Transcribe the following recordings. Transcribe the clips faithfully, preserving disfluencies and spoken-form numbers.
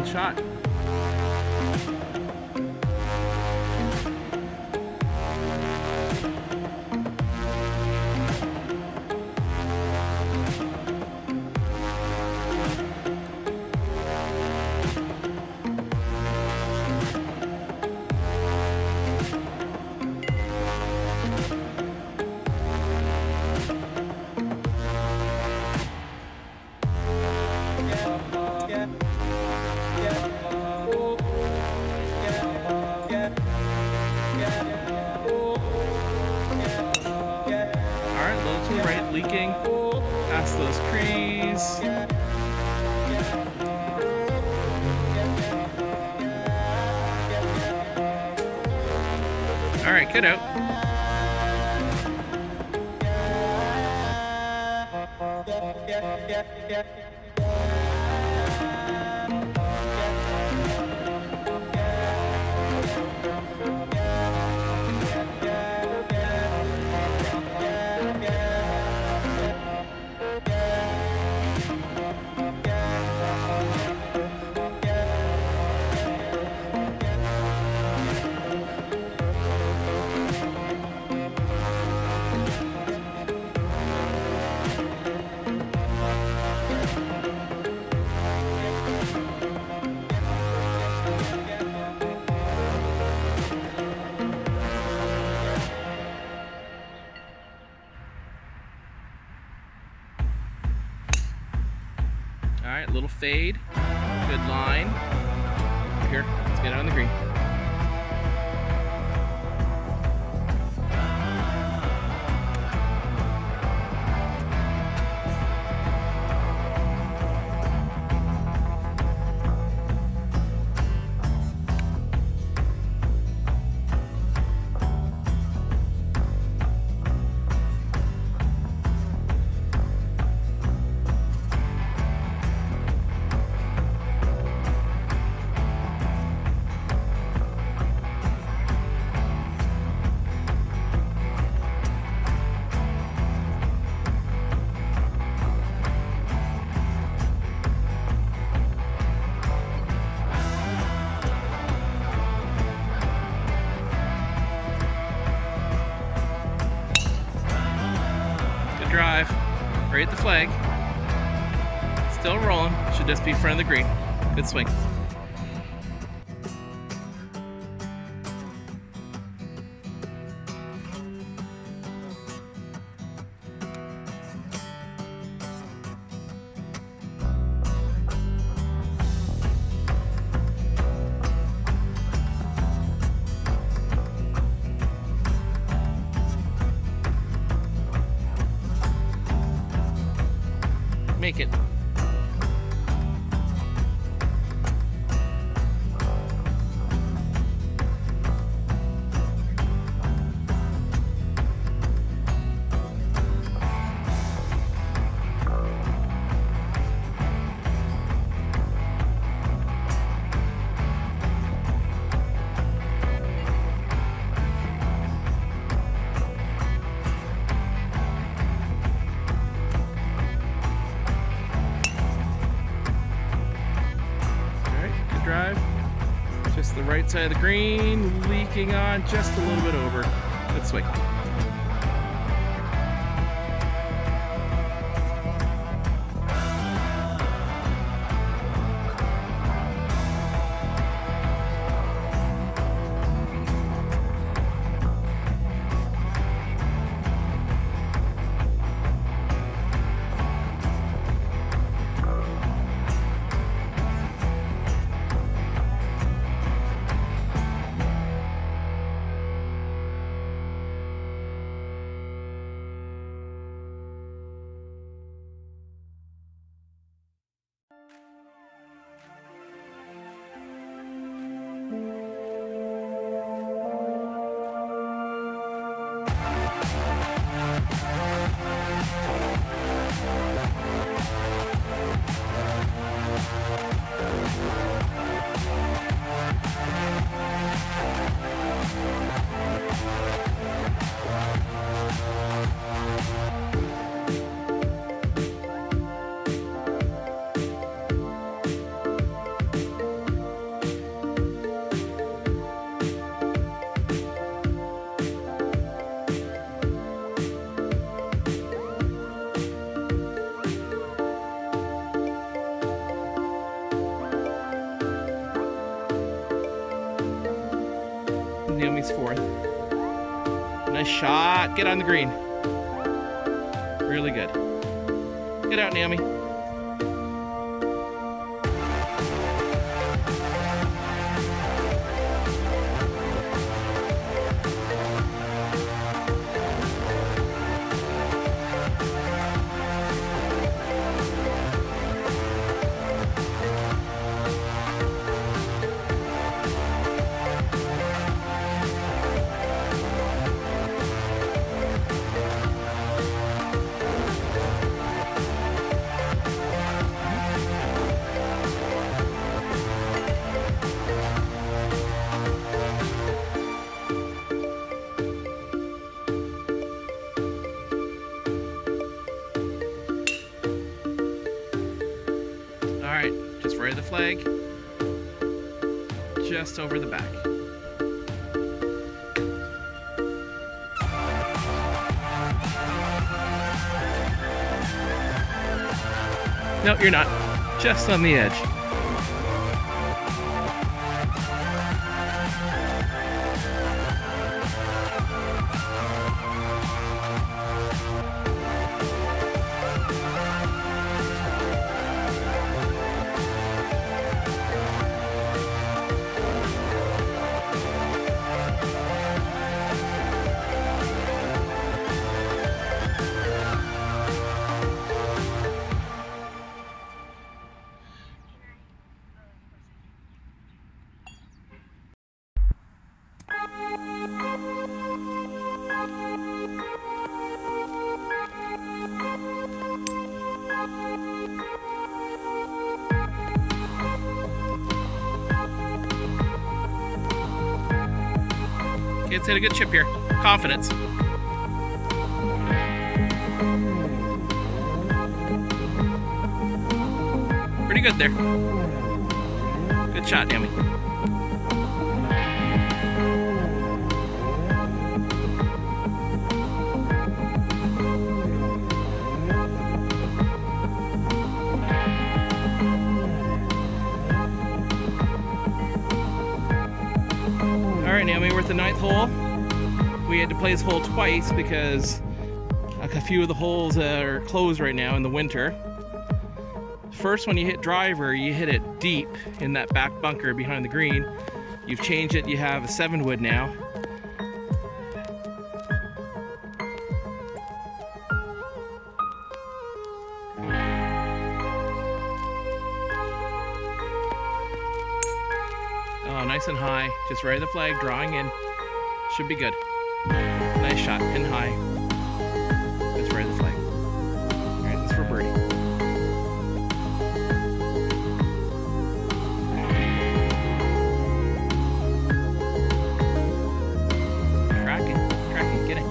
Clean shot. Right, leaking past those trees. All right, get out. All right, little fade, good line. Here, let's get it on the green. Drive, right at the flag. Still rolling, should just be in front of the green. Good swing. Make it. Drive, just the right side of the green, leaking on just a little bit over. Good swing. Naomi's fourth. Nice shot. Get on the green. Really good. Get out, Naomi. Alright, just right of the flag, just over the back. No, you're not. Just on the edge. Kids hit a good chip here. Confidence. Pretty good there. Good shot, Naomi. Alright, Naomi, we're at the ninth hole. We had to play this hole twice because a few of the holes are closed right now in the winter. First, when you hit driver, you hit it deep in that back bunker behind the green. You've changed it, you have a seven wood now. Oh, nice and high. Just right of the flag, drawing in. Should be good. Nice shot, pin high. Just right of the flag. Alright, that's for birdie. Tracking, tracking, get it.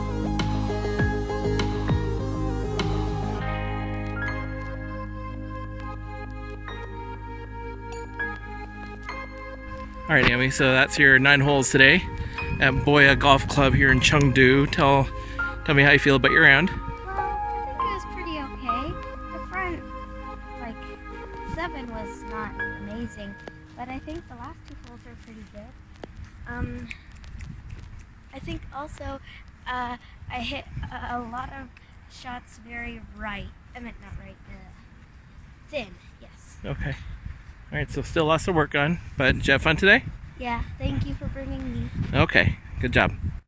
Alright, Naomi, so that's your nine holes today at Boya Golf Club here in Chengdu. Tell, tell me how you feel about your round. Well, I think it was pretty okay. The front, like, seven was not amazing, but I think the last two holes are pretty good. Um, I think also uh, I hit a, a lot of shots very right. I meant not right, uh, thin, yes. Okay. Alright, so still lots to work on, but did you have fun today? Yeah, thank you for bringing me. Okay, good job.